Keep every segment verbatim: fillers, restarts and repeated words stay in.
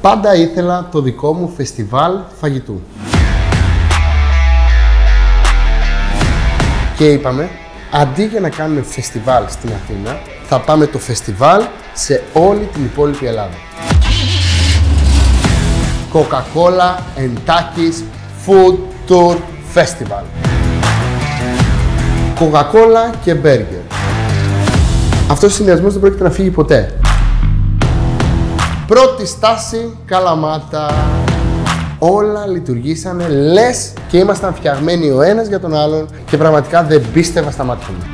Πάντα ήθελα το δικό μου φεστιβάλ φαγητού. Και είπαμε, αντί για να κάνουμε φεστιβάλ στην Αθήνα, θα πάμε το φεστιβάλ σε όλη την υπόλοιπη Ελλάδα. Coca-Cola and Takis Food Tour Festival. Coca-Cola και μπέργκερ. Αυτός ο συνδυασμός δεν πρόκειται να φύγει ποτέ. Πρώτη στάση, Καλαμάτα. Όλα λειτουργήσανε λες και ήμασταν φτιαγμένοι ο ένας για τον άλλον και πραγματικά δεν πίστευα στα μάτια μου.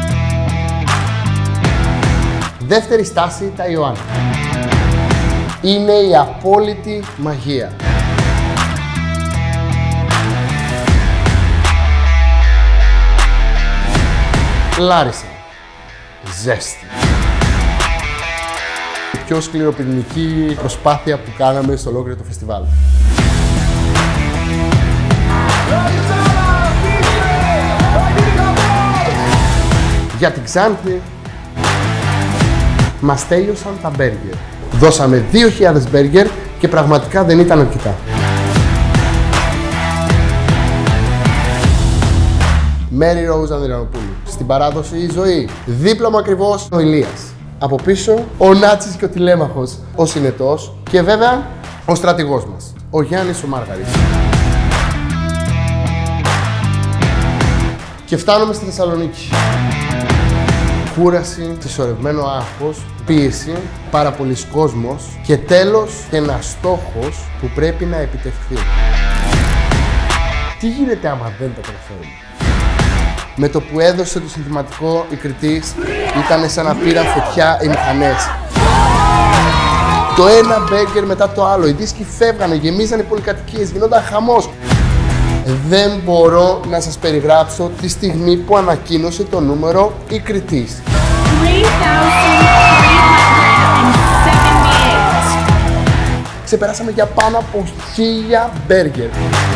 Δεύτερη στάση, τα Ιωάννη. Είναι η απόλυτη μαγεία. Λάρισα. Ζέστη. Η πιο σκληροπυρηνική προσπάθεια που κάναμε στο ολόκληρο το φεστιβάλ. Για την Ξάνθη μας τέλειωσαν τα μπέργκερ. Δώσαμε δύο χιλιάδες μπέργκερ και πραγματικά δεν ήταν αρκετά. Μέρι Ροουζ Ανδριανοπούλου. Στην παράδοση η ζωή. Δίπλα μου ακριβώς ο Ηλίας. Από πίσω ο Νάτσης και ο Τηλέμαχος, ο Συνετός και βέβαια ο στρατηγός μας, ο Γιάννης ο Μάργαρης. Και φτάνουμε στη Θεσσαλονίκη. Κούραση, συσσωρευμένο άγχος, πίεση, πάρα πολλής κόσμος και τέλος ένας στόχος που πρέπει να επιτευχθεί. Τι γίνεται άμα δεν το καταφέρουμε? Με το που έδωσε το συνθηματικό, η Κριτής ήταν σαν να πήραν φωτιά οι μηχανές. Το ένα μπέργκερ μετά το άλλο, οι δίσκοι φεύγανε, γεμίζανε οι πολυκατοικίες, γινόταν χαμός. Δεν μπορώ να σας περιγράψω τη στιγμή που ανακοίνωσε το νούμερο η Κριτής. Ξεπεράσαμε για πάνω από χίλια μπέργκερ.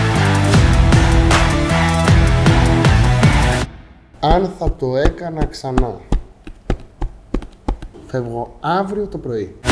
Αν θα το έκανα ξανά, φεύγω αύριο το πρωί.